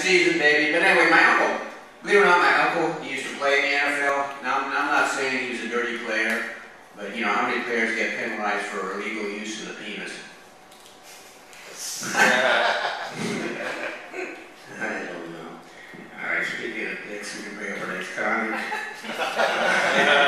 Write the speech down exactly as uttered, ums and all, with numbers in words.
season, baby. But anyway, my uncle, believe it or not, my uncle, he used to play in the N F L. Now, I'm not saying he was a dirty player, but you know, how many players get penalized for illegal use of the penis? I don't know. Alright, speaking of dicks, we can bring up our next comment.